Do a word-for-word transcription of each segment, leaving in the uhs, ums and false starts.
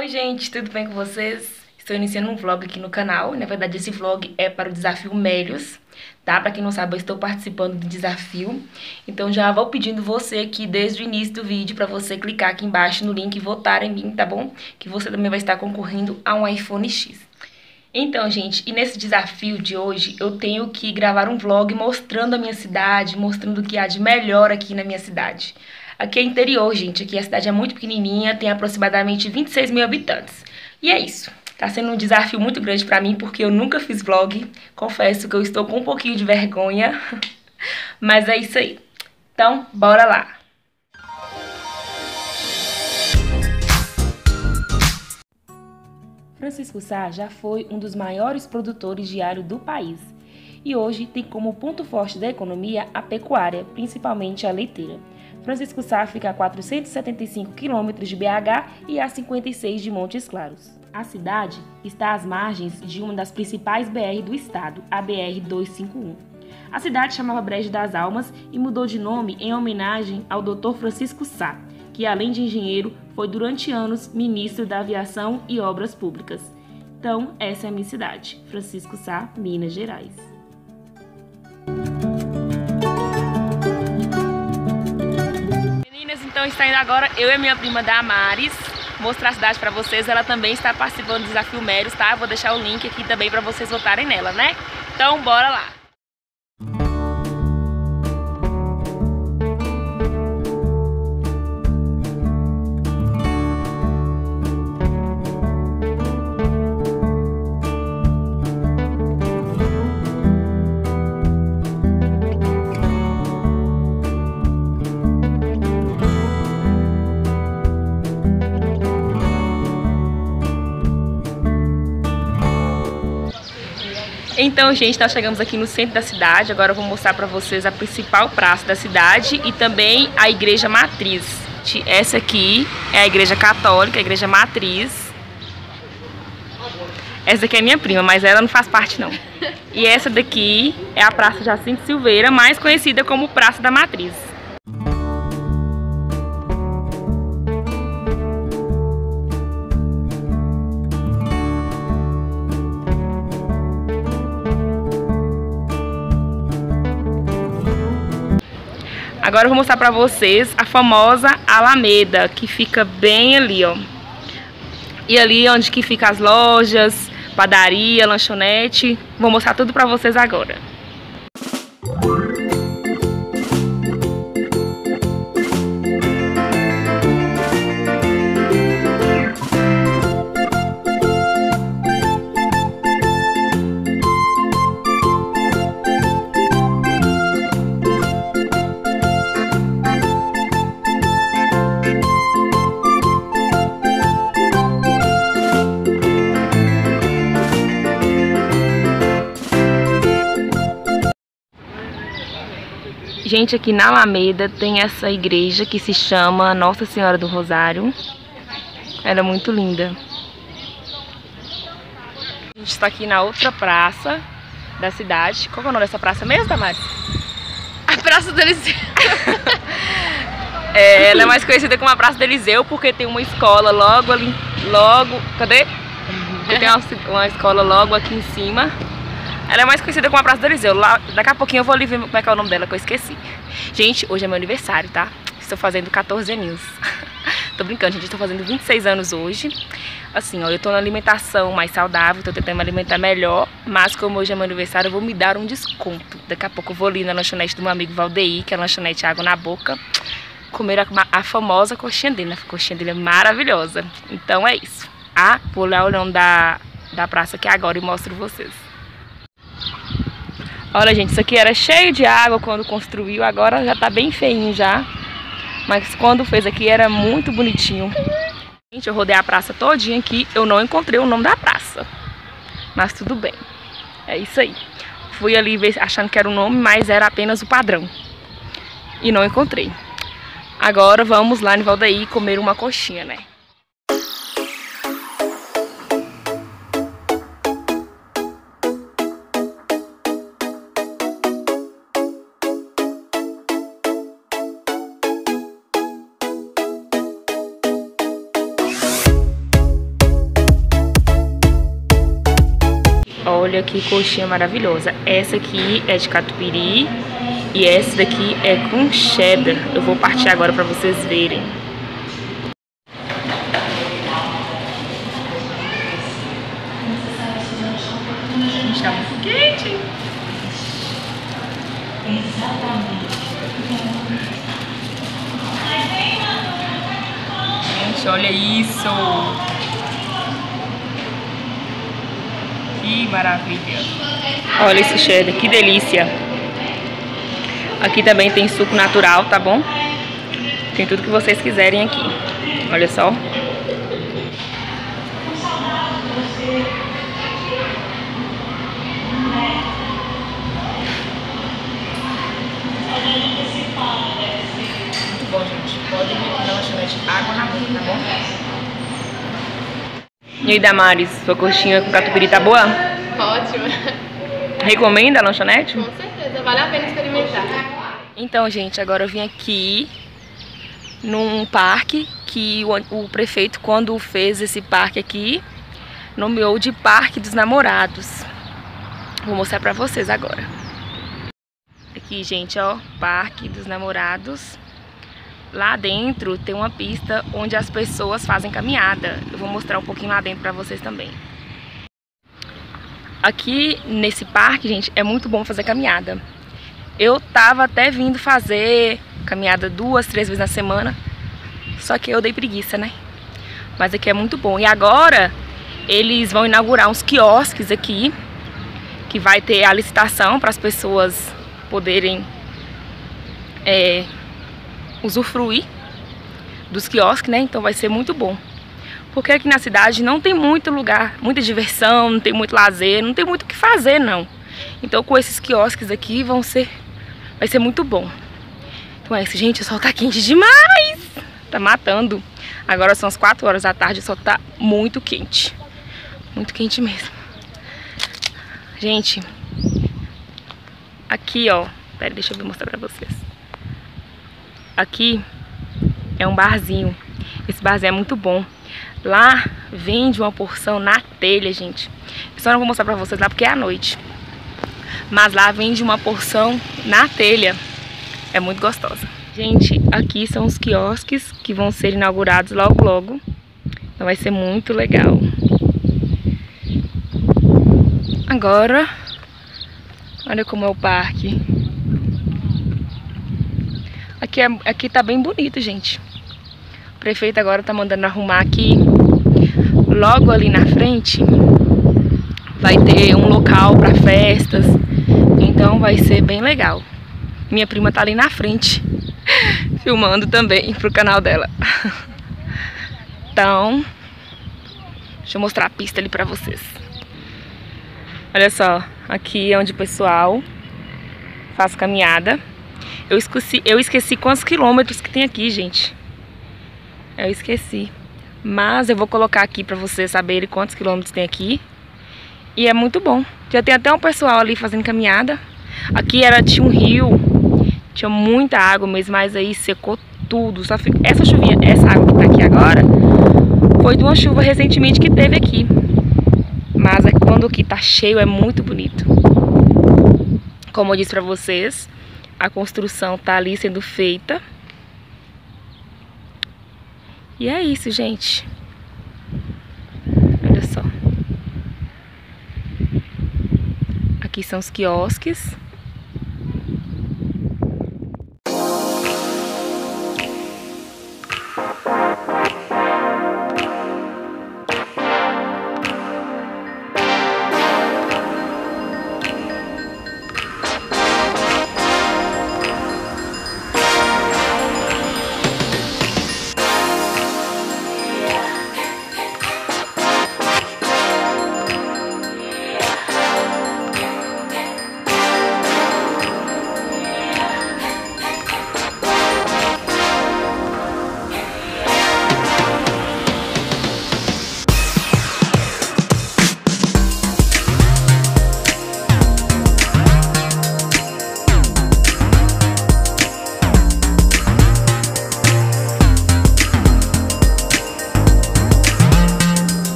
Oi gente, tudo bem com vocês? Estou iniciando um vlog aqui no canal. Na verdade esse vlog é para o desafio Melios, tá? Pra quem não sabe, eu estou participando do desafio. Então já vou pedindo você aqui desde o início do vídeo para você clicar aqui embaixo no link e votar em mim, tá bom? Que você também vai estar concorrendo a um iPhone X. Então, gente, e nesse desafio de hoje eu tenho que gravar um vlog mostrando a minha cidade, mostrando o que há de melhor aqui na minha cidade. Aqui é interior, gente, aqui a cidade é muito pequenininha, tem aproximadamente vinte e seis mil habitantes. E é isso, tá sendo um desafio muito grande pra mim, porque eu nunca fiz vlog, confesso que eu estou com um pouquinho de vergonha, mas é isso aí. Então, bora lá! Francisco Sá já foi um dos maiores produtores de alho do país e hoje tem como ponto forte da economia a pecuária, principalmente a leiteira. Francisco Sá fica a quatrocentos e setenta e cinco quilômetros de B H e a cinquenta e seis de Montes Claros. A cidade está às margens de uma das principais B R do estado, a B R duzentos e cinquenta e um. A cidade chamava Brejo das Almas e mudou de nome em homenagem ao doutor Francisco Sá, que além de engenheiro, foi durante anos ministro da Aviação e Obras Públicas. Então, essa é a minha cidade, Francisco Sá, Minas Gerais. Meninas, então está indo agora eu e a minha prima Damares mostrar a cidade para vocês. Ela também está participando do desafio Melios, tá? Eu vou deixar o link aqui também para vocês votarem nela, né? Então, bora lá! Então, gente, nós chegamos aqui no centro da cidade. Agora eu vou mostrar para vocês a principal praça da cidade e também a igreja matriz. Essa aqui é a igreja católica, a igreja matriz. Essa daqui é minha prima, mas ela não faz parte não. E essa daqui é a Praça Jacinto Silveira, mais conhecida como Praça da Matriz. Agora eu vou mostrar pra vocês a famosa Alameda, que fica bem ali, ó. E ali onde que fica as lojas, padaria, lanchonete. Vou mostrar tudo pra vocês agora. Gente, aqui na Alameda tem essa igreja que se chama Nossa Senhora do Rosário. Ela é muito linda. A gente está aqui na outra praça da cidade. Qual é o nome dessa praça mesmo, Damares? A Praça do Eliseu. É, ela é mais conhecida como a Praça do Eliseu porque tem uma escola logo ali, logo, cadê? Tem uma, uma escola logo aqui em cima. Ela é mais conhecida como a Praça do Eliseu. Lá, daqui a pouquinho eu vou ali ver como é que é o nome dela, que eu esqueci. Gente, hoje é meu aniversário, tá? Estou fazendo quatorze aninhos. Tô brincando, gente. Estou fazendo vinte e seis anos hoje. Assim, ó, eu tô na alimentação mais saudável, tô tentando me alimentar melhor. Mas como hoje é meu aniversário, eu vou me dar um desconto. Daqui a pouco eu vou ali na lanchonete do meu amigo Valdeir, que é a lanchonete Água na Boca, comer a, a famosa coxinha dele. A coxinha dele é maravilhosa. Então é isso. Ah, vou lá olhando da, da praça aqui agora e mostro vocês. Olha, gente, isso aqui era cheio de água quando construiu, agora já tá bem feinho já. Mas quando fez aqui era muito bonitinho. Gente, eu rodei a praça todinha aqui, eu não encontrei o nome da praça. Mas tudo bem, é isso aí. Fui ali ver, achando que era o nome, mas era apenas o padrão. E não encontrei. Agora vamos lá em Valdaí comer uma coxinha, né? Olha que coxinha maravilhosa. Essa aqui é de catupiry e essa daqui é com cheddar. Eu vou partir agora pra vocês verem. Gente, tá muito quente. Gente, olha isso. Que maravilha. Olha esse cheddar, que delícia. Aqui também tem suco natural, tá bom? Tem tudo que vocês quiserem aqui. Olha só. Muito bom, gente. Pode vir aqui na lanchonete Água na Boca, tá bom? E aí, Damares, sua coxinha com catupiry tá boa? Ótimo. Recomenda a lanchonete? Com certeza, vale a pena experimentar. Então, gente, agora eu vim aqui num parque que o, o prefeito, quando fez esse parque aqui, nomeou de Parque dos Namorados. Vou mostrar pra vocês agora. Aqui, gente, ó, Parque dos Namorados. Lá dentro tem uma pista onde as pessoas fazem caminhada. Eu vou mostrar um pouquinho lá dentro pra vocês também. Aqui nesse parque, gente, é muito bom fazer caminhada. Eu tava até vindo fazer caminhada duas, três vezes na semana. Só que eu dei preguiça, né? Mas aqui é muito bom. E agora eles vão inaugurar uns quiosques aqui, que vai ter a licitação para as pessoas poderem é, usufruir dos quiosques, né? Então vai ser muito bom. Porque aqui na cidade não tem muito lugar, muita diversão, não tem muito lazer, não tem muito o que fazer, não. Então com esses quiosques aqui vão ser, vai ser muito bom. Então é isso, gente, o sol tá quente demais! Tá matando. Agora são as quatro horas da tarde, o sol tá muito quente. Muito quente mesmo. Gente, aqui, ó, pera, deixa eu mostrar pra vocês. Aqui é um barzinho. Esse barzinho é muito bom. Lá vende uma porção na telha, gente. Eu só não vou mostrar pra vocês lá porque é à noite. Mas lá vende uma porção na telha. É muito gostosa. Gente, aqui são os quiosques que vão ser inaugurados logo logo. Então vai ser muito legal. Agora, olha como é o parque. Aqui, é, aqui tá bem bonito, gente. O prefeito agora tá mandando arrumar aqui. Logo ali na frente vai ter um local para festas. Então vai ser bem legal. Minha prima tá ali na frente filmando também pro canal dela. Então, deixa eu mostrar a pista ali pra vocês. Olha só, aqui é onde o pessoal faz caminhada. Eu esqueci, eu esqueci quantos quilômetros que tem aqui, gente. Eu esqueci. Mas eu vou colocar aqui pra vocês saberem quantos quilômetros tem aqui. E é muito bom. Já tem até um pessoal ali fazendo caminhada. Aqui era, tinha um rio. Tinha muita água mesmo, mas aí secou tudo. Só fica, essa chuvinha, essa água que tá aqui agora foi de uma chuva recentemente que teve aqui. Mas é quando aqui tá cheio, é muito bonito. Como eu disse pra vocês, a construção tá ali sendo feita. E é isso, gente. Olha só. Aqui são os quiosques.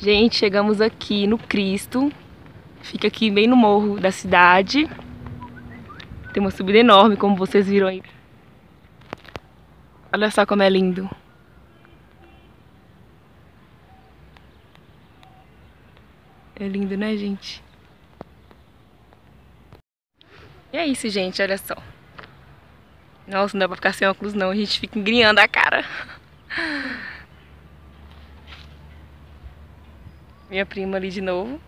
Gente, chegamos aqui no Cristo. Fica aqui bem no morro da cidade. Tem uma subida enorme, como vocês viram aí. Olha só como é lindo. É lindo, né, gente? E é isso, gente, olha só. Nossa, não dá pra ficar sem óculos não, a gente fica engriando a cara. Minha prima ali de novo.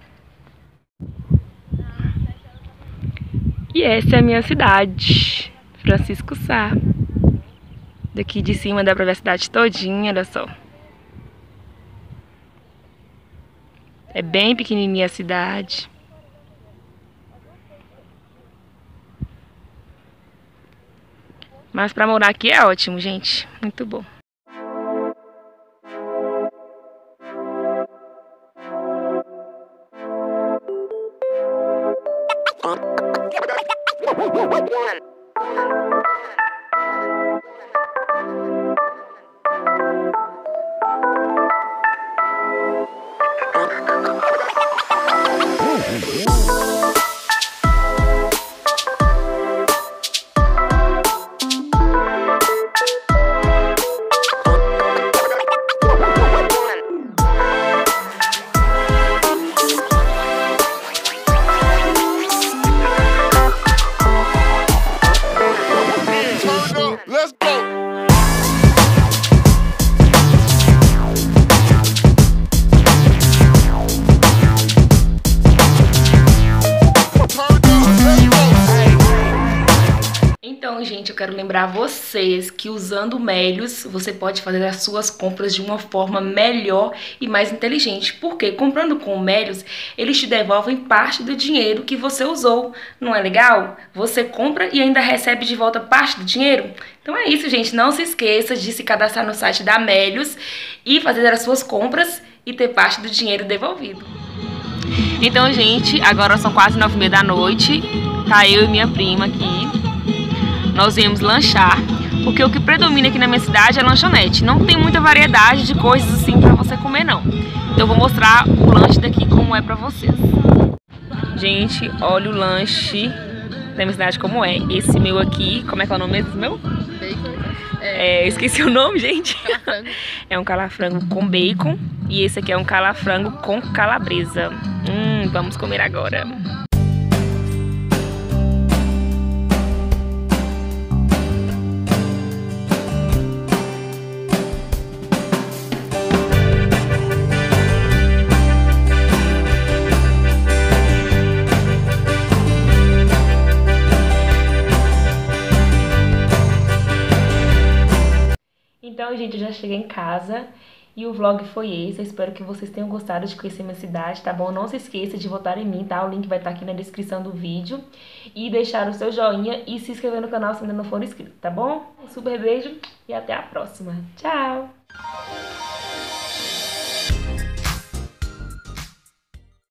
E essa é a minha cidade, Francisco Sá. Daqui de cima dá pra ver a cidade todinha, olha só. É bem pequenininha a cidade. Mas pra morar aqui é ótimo, gente. Muito bom. Let's go. Então, gente, eu quero lembrar vocês que usando o Melios, você pode fazer as suas compras de uma forma melhor e mais inteligente. Porque comprando com o Melios, eles te devolvem parte do dinheiro que você usou. Não é legal? Você compra e ainda recebe de volta parte do dinheiro. Então é isso, gente. Não se esqueça de se cadastrar no site da Melios e fazer as suas compras e ter parte do dinheiro devolvido. Então, gente, agora são quase nove e meia da noite. Tá eu e minha prima aqui. Nós viemos lanchar, porque o que predomina aqui na minha cidade é lanchonete. Não tem muita variedade de coisas assim pra você comer, não. Então eu vou mostrar o lanche daqui como é pra vocês. Gente, olha o lanche da minha cidade como é. Esse meu aqui, como é que é o nome desse meu? Bacon. É, esqueci o nome, gente. Calafrango. É um calafrango com bacon. E esse aqui é um calafrango com calabresa. Hum, vamos comer agora. Então, gente, eu já cheguei em casa e o vlog foi esse. Eu espero que vocês tenham gostado de conhecer minha cidade, tá bom? Não se esqueça de votar em mim, tá? O link vai estar aqui na descrição do vídeo. E deixar o seu joinha e se inscrever no canal se ainda não for inscrito, tá bom? Um super beijo e até a próxima. Tchau!